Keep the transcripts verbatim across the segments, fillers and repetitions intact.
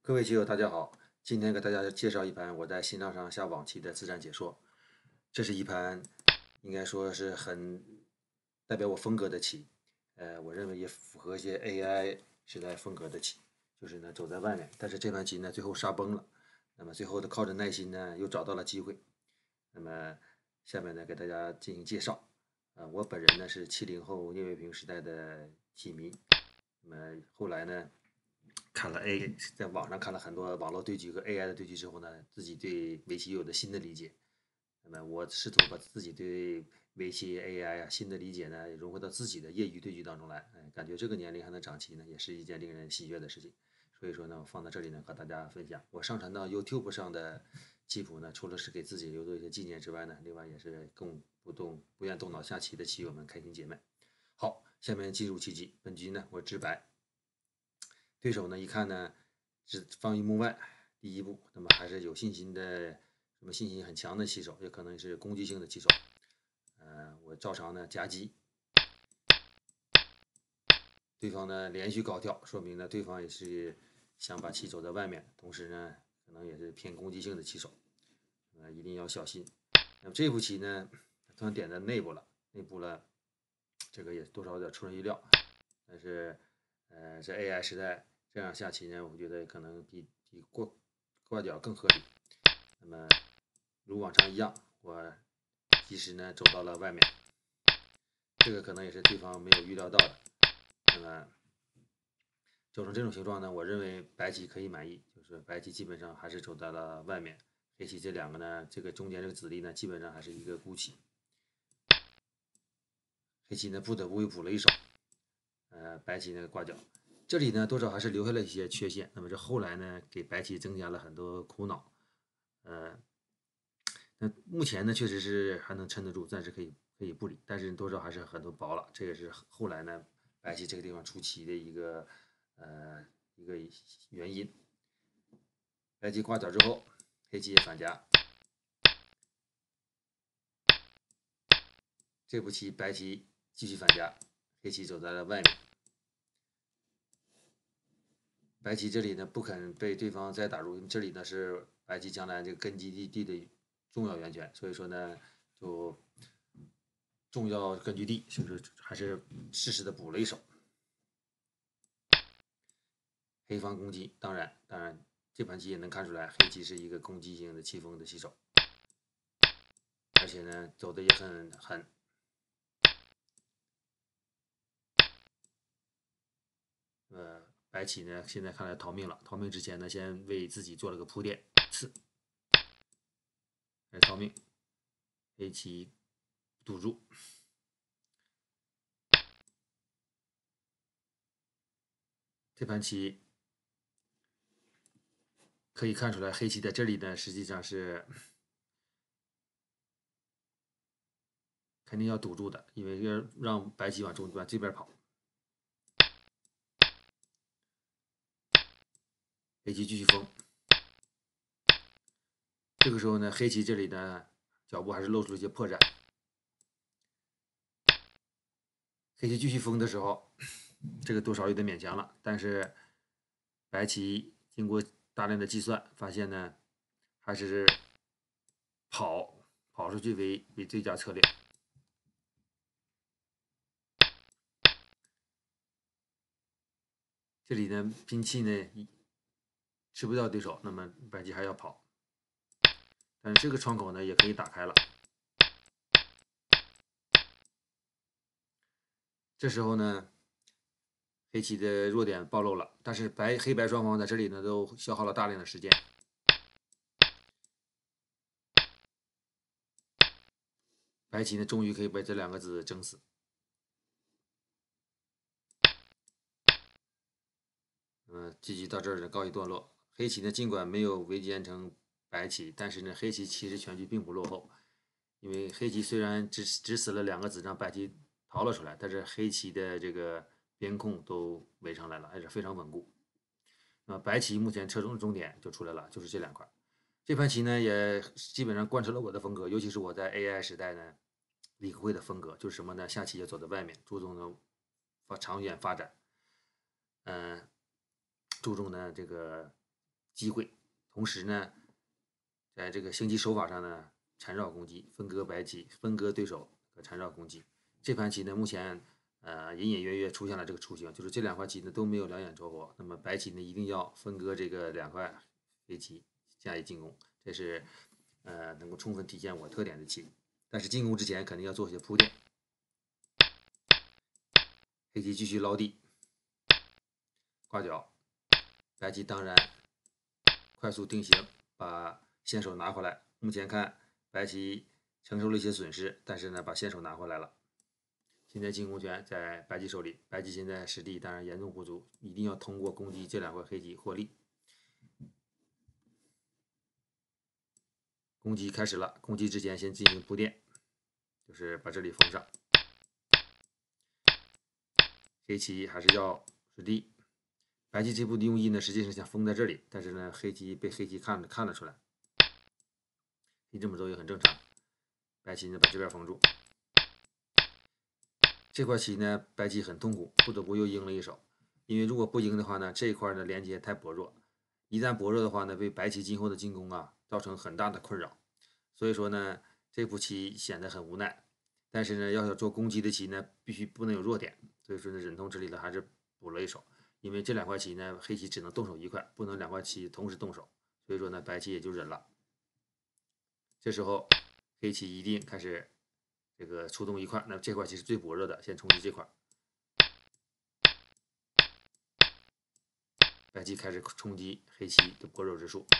各位棋友，大家好！今天给大家介绍一盘我在新浪上下网棋的自战解说。这是一盘应该说是很代表我风格的棋，呃，我认为也符合一些 A I 时代风格的棋，就是呢走在外面。但是这盘棋呢最后杀崩了，那么最后的靠着耐心呢又找到了机会。那么下面呢给大家进行介绍。呃，我本人呢是七零后聂卫平时代的棋迷，那么后来呢。看了 A，在网上看了很多网络对局和 A I 的对局之后呢，自己对围棋有了新的理解。那么我试图把自己对围棋 A I 啊新的理解呢，融合到自己的业余对局当中来。哎，感觉这个年龄还能长棋呢，也是一件令人喜悦的事情。所以说呢，我放在这里呢和大家分享。我上传到 YouTube 上的棋谱呢，除了是给自己留作一些纪念之外呢，另外也是供不动不愿动脑下棋的棋友们开心解闷。好，下面进入棋局。本局呢，我直白。对手呢一看呢，只放于目外，第一步，那么还是有信心的，什么信心很强的棋手，也可能是攻击性的棋手。呃，我照常呢夹击，对方呢连续高跳，说明呢对方也是想把棋走在外面，同时呢可能也是偏攻击性的棋手，呃，一定要小心。那么这步棋呢，突然点在内部了，内部了，这个也多少有点出人意料，但是呃，在 A I 时代。这样下棋呢，我觉得可能比比过挂角更合理。那么如往常一样，我及时呢走到了外面，这个可能也是对方没有预料到的。那么走成这种形状呢，我认为白棋可以满意，就是白棋基本上还是走在了外面，黑棋这两个呢，这个中间这个子力呢，基本上还是一个孤棋。黑棋呢不得不又补了一手，呃，白棋那个挂角。这里呢，多少还是留下了一些缺陷。那么这后来呢，给白棋增加了很多苦恼。呃，那目前呢，确实是还能撑得住，暂时可以可以不理，但是多少还是很多薄了。这也是后来呢，白棋这个地方出棋的一个呃一个原因。白棋挂角之后，黑棋也反夹。这步棋白棋继续反夹，黑棋走在了外面。白棋这里呢不肯被对方再打入，因为这里呢是白棋将来这个根基地地的重要源泉，所以说呢就重要根据地，是不是还是适时的补了一手。黑方攻击，当然当然这盘棋也能看出来，黑棋是一个攻击型的棋风的棋手，而且呢走的也很狠。呃，白棋呢现在看来逃命了，逃命之前呢先为自己做了个铺垫，刺，来逃命，黑棋堵住。这盘棋可以看出来，黑棋在这里呢实际上是肯定要堵住的，因为要让白棋往中往这边跑。黑棋继续封，这个时候呢，黑棋这里呢脚步还是露出了一些破绽。黑棋继续封的时候，这个多少有点勉强了，但是白棋经过大量的计算，发现呢还是跑跑出去为为最佳策略。这里呢兵器呢吃不掉对手，那么白棋还要跑，但是这个窗口呢也可以打开了。这时候呢，黑棋的弱点暴露了，但是白黑白双方在这里呢都消耗了大量的时间。白棋呢终于可以把这两个子整死。嗯，这局到这儿呢告一段落。黑棋呢尽管没有围歼成白棋，但是呢黑棋其实全局并不落后，因为黑棋虽然只只死了两个子，让白棋逃了出来，但是黑棋的这个边控都围上来了，还是非常稳固。那么白棋目前车中的重点就出来了，就是这两块。这盘棋呢也基本上贯彻了我的风格，尤其是我在 A I 时代呢，李克会的风格就是什么呢？下棋要走在外面，注重呢发长远发展，嗯、呃，注重呢这个机会，同时呢，在这个星级手法上呢缠绕攻击，分割白棋，分割对手和缠绕攻击。这盘棋呢，目前呃隐隐约约出现了这个雏形，就是这两块棋呢都没有两眼着火，那么白棋呢一定要分割这个两块黑棋加以进攻，这是呃能够充分体现我特点的棋。但是进攻之前肯定要做些铺垫。黑棋继续捞地，挂角，白棋当然快速定型，把先手拿回来。目前看白棋承受了一些损失，但是呢把先手拿回来了。现在进攻权在白棋手里，白棋现在实力当然严重不足，一定要通过攻击这两块黑棋获利。攻击开始了，攻击之前先进行铺垫，就是把这里封上。黑棋还是要实地，白棋这步的用意呢，实际上想封在这里，但是呢，黑棋被黑棋看看了出来，你这么走也很正常。白棋呢把这边封住，这块棋呢白棋很痛苦，不得不又赢了一手，因为如果不赢的话呢，这一块的连接太薄弱，一旦薄弱的话呢，为白棋今后的进攻啊造成很大的困扰，所以说呢，这步棋显得很无奈。但是呢，要想做攻击的棋呢，必须不能有弱点，所以说呢，忍痛这里呢还是补了一手，因为这两块棋呢，黑棋只能动手一块，不能两块棋同时动手，所以说呢，白棋也就忍了。这时候黑棋一定开始这个出动一块，那这块棋是最薄弱的，先冲击这块。白棋开始冲击黑棋的薄弱之处。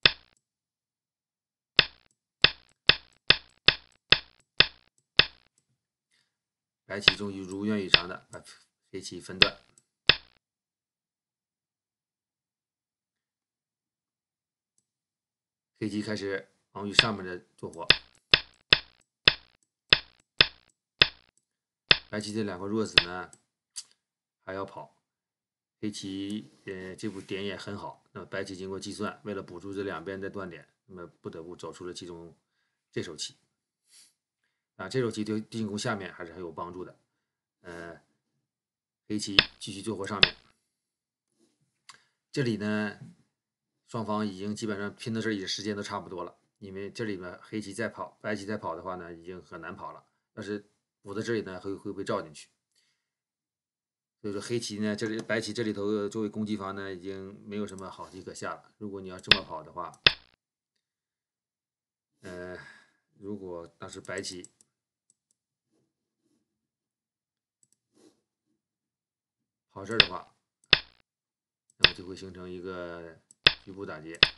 白棋终于如愿以偿的把黑棋分断。黑棋开始往与上面的做活。白棋这两块弱子呢还要跑。黑棋呃这步点也很好，那么白棋经过计算，为了补住这两边的断点，那么不得不走出了其中这手棋。啊，这手棋对进攻下面还是很有帮助的。呃，黑棋继续做活上面。这里呢，双方已经基本上拼到这里的时间都差不多了，因为这里呢黑棋再跑，白棋再跑的话呢，已经很难跑了。要是补到这里呢，会会被罩进去。所以说黑棋呢，这里白棋这里头作为攻击方呢，已经没有什么好棋可下了。如果你要这么跑的话，呃，如果当时白棋跑这儿的话，那么就会形成一个局部打劫。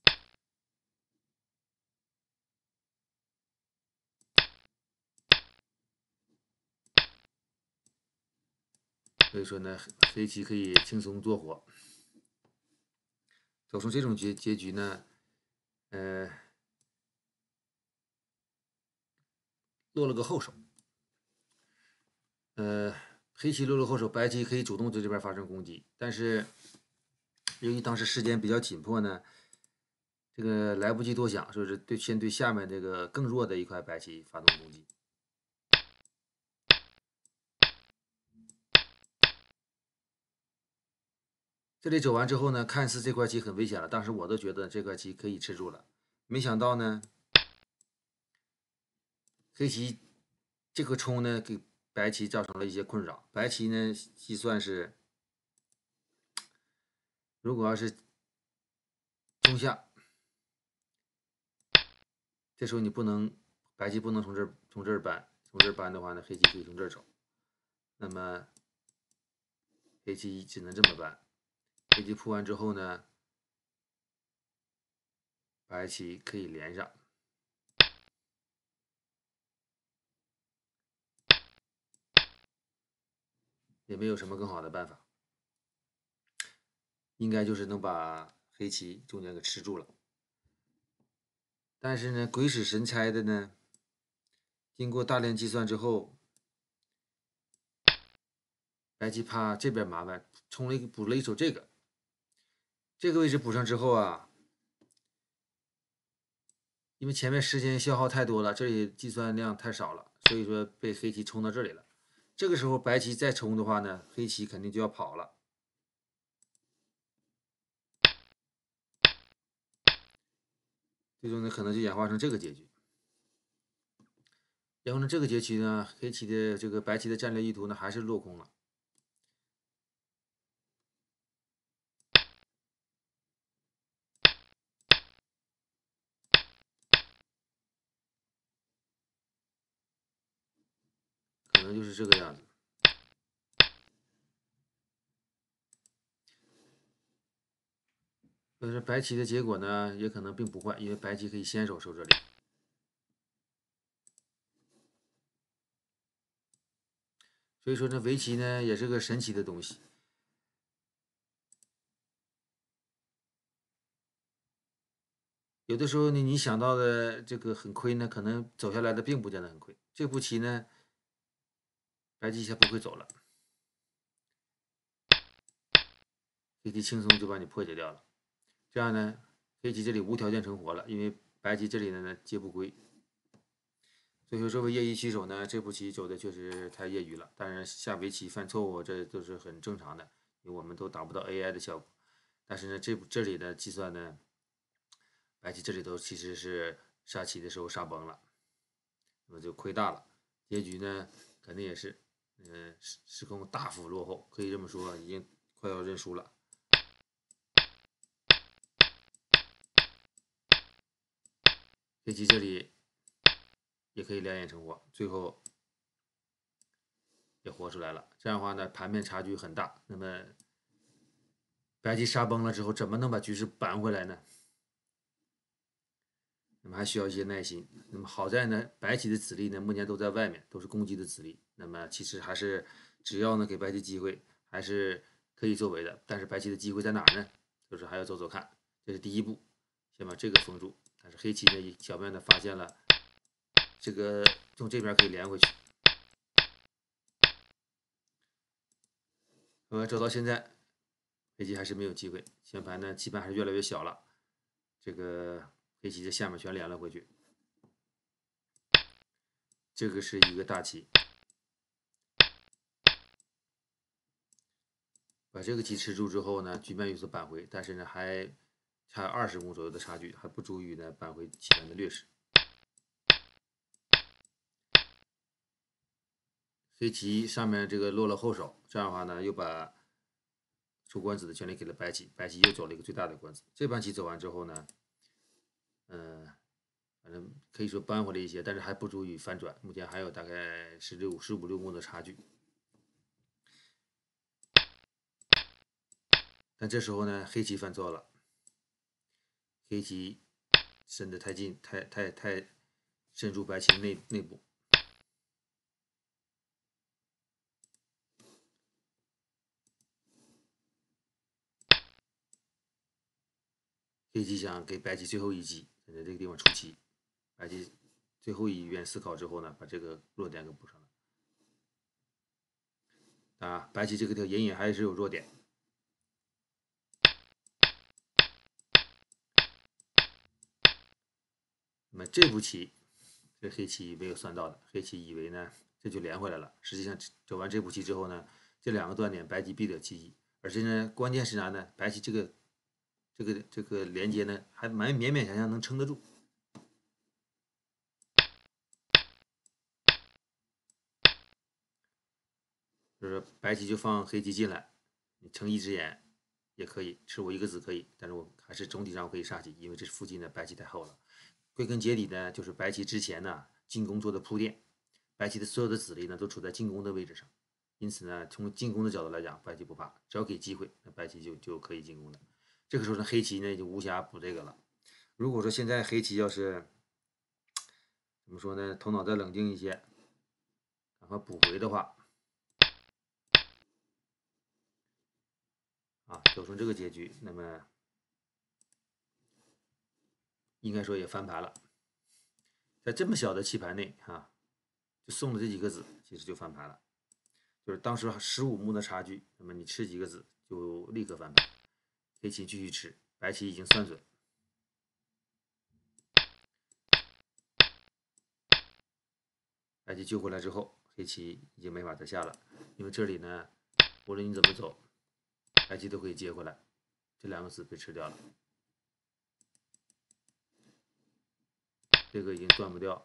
所以说呢，黑棋可以轻松做活。走出这种结结局呢，呃，落了个后手。呃，黑棋落了后手，白棋可以主动对这边发生攻击，但是由于当时时间比较紧迫呢，这个来不及多想，说是对先对下面这个更弱的一块白棋发动攻击。这里走完之后呢，看似这块棋很危险了，当时我都觉得这块棋可以吃住了，没想到呢，黑棋这个冲呢给白棋造成了一些困扰。白棋呢计算是，如果要是中下，这时候你不能白棋不能从这儿从这儿搬，从这儿搬的话呢，黑棋可以从这儿走。那么黑棋只能这么搬。黑棋铺完之后呢，白棋可以连上。也没有什么更好的办法，应该就是能把黑棋中间给吃住了。但是呢，鬼使神差的呢，经过大量计算之后，白棋怕这边麻烦，冲了一补了一手这个，这个位置补上之后啊，因为前面时间消耗太多了，这里计算量太少了，所以说被黑棋冲到这里了。这个时候白棋再冲的话呢，黑棋肯定就要跑了。 最终呢可能就演化成这个结局。然后呢，这个结局呢，黑棋的这个白棋的战略意图呢还是落空了。可能就是这个样子。但是白棋的结果呢，也可能并不坏，因为白棋可以先手守这里。所以说呢，围棋呢也是个神奇的东西。有的时候呢，你想到的这个很亏呢，可能走下来的并不见得很亏。这步棋呢，白棋下不会走了，黑棋轻松就把你破解掉了。这样呢，黑棋这里无条件成活了，因为白棋这里呢接不归。所以说，作为业余棋手呢，这步棋走的确实太业余了。当然，下围棋犯错误这都是很正常的，因为我们都达不到 A I 的效果。但是呢，这这里的计算呢，白棋这里头其实是下棋的时候杀崩了，那么就亏大了。结局呢，肯定也是，嗯、呃，时空大幅落后，可以这么说，已经快要认输了。黑棋这里也可以两眼成活，最后也活出来了。这样的话呢，盘面差距很大。那么白棋杀崩了之后，怎么能把局势扳回来呢？那么还需要一些耐心。那么好在呢，白棋的子力呢，目前都在外面，都是攻击的子力。那么其实还是只要呢给白棋机会，还是可以作为的。但是白棋的机会在哪呢？就是还要走走看。这是第一步，先把这个封住。但是黑棋呢，巧妙的发现了这个从这边可以连回去。那么走到现在，黑棋还是没有机会。先盘呢，棋盘还是越来越小了。这个黑棋的下面全连了回去。这个是一个大棋，把这个棋吃住之后呢，局面有所扳回，但是呢还差二十目左右的差距，还不足以呢扳回棋盘的劣势。黑棋上面这个落了后手，这样的话呢又把出官子的权利给了白棋，白棋又走了一个最大的官子。这盘棋走完之后呢，嗯、呃，反正可以说扳回了一些，但是还不足以翻转，目前还有大概十六、十五六目的差距。但这时候呢，黑棋犯错了，黑棋伸得太近，太太太深入白棋内内部。黑棋想给白棋最后一击，在这个地方出棋，白棋最后一遍思考之后呢，把这个弱点给补上了。啊，白棋这个条隐隐还是有弱点。那么这步棋，这黑棋没有算到的，黑棋以为呢这就连回来了，实际上走完这步棋之后呢，这两个断点白棋必得其一，而且呢，关键是啥呢？白棋这个这个这个连接呢，还蛮勉勉强强能撑得住。就是白棋就放黑棋进来，你撑一只眼也可以，吃我一个子可以，但是我还是总体上可以杀棋，因为这附近的白棋太厚了。归根结底呢，就是白棋之前呢进攻做的铺垫，白棋的所有的子力呢都处在进攻的位置上，因此呢，从进攻的角度来讲，白棋不怕，只要给机会，那白棋就就可以进攻的。这个时候呢，黑棋呢就无暇补这个了。如果说现在黑棋要是怎么说呢，头脑再冷静一些，赶快补回的话，啊，走成这个结局，那么应该说也翻盘了。在这么小的棋盘内，哈、啊，就送了这几个子，其实就翻盘了。就是当时十五目的差距，那么你吃几个子就立刻翻盘。黑棋继续吃，白棋已经算准。白棋救回来之后，黑棋已经没法再下了，因为这里呢，无论你怎么走，白棋都可以接回来，这两个子被吃掉了。 这个已经断不掉。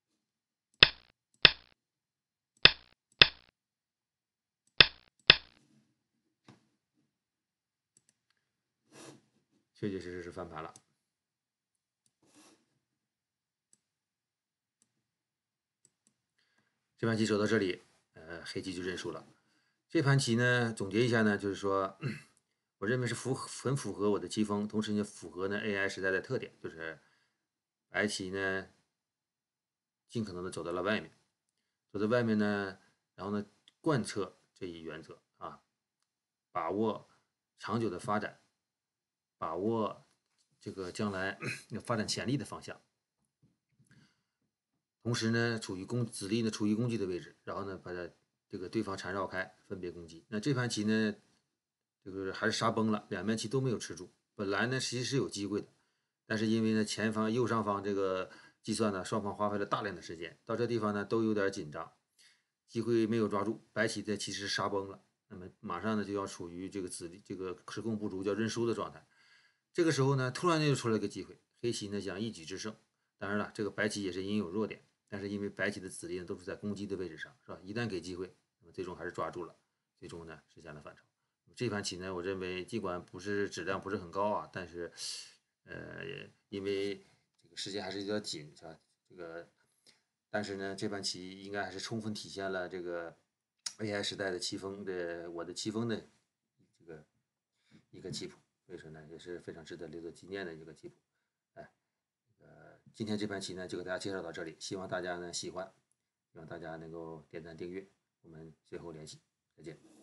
确确实实是翻盘了。这盘棋走到这里，呃，黑棋就认输了。这盘棋呢，总结一下呢，就是说，我认为是符很符合我的棋风，同时也符合呢 A I 时代的特点，就是白棋呢尽可能的走到了外面，走在外面呢，然后呢贯彻这一原则啊，把握长久的发展，把握这个将来有发展潜力的方向。同时呢，处于攻子力呢处于攻击的位置，然后呢把它这个对方缠绕开，分别攻击。那这盘棋呢，这个还是杀崩了，两面棋都没有吃住。本来呢其实是有机会的，但是因为呢前方右上方这个计算呢，双方花费了大量的时间，到这地方呢都有点紧张，机会没有抓住，白棋呢其实杀崩了。那么马上呢就要处于这个子力这个时空不足叫认输的状态。这个时候呢，突然就出来个机会，黑棋呢想一举制胜。当然了，这个白棋也是因有弱点。但是因为白棋的子力呢都是在攻击的位置上，是吧？一旦给机会，那么最终还是抓住了，最终呢实现了反超。这盘棋呢，我认为尽管不是质量不是很高啊，但是，呃，因为这个时间还是有点紧，是吧？这个，但是呢，这盘棋应该还是充分体现了这个 A I 时代的棋风的我的棋风的这个一个棋谱，所以说呢，也是非常值得留作纪念的一个棋谱。哎。呃，今天这盘棋呢就给大家介绍到这里，希望大家呢喜欢，希望大家能够点赞订阅，我们随后联系，再见。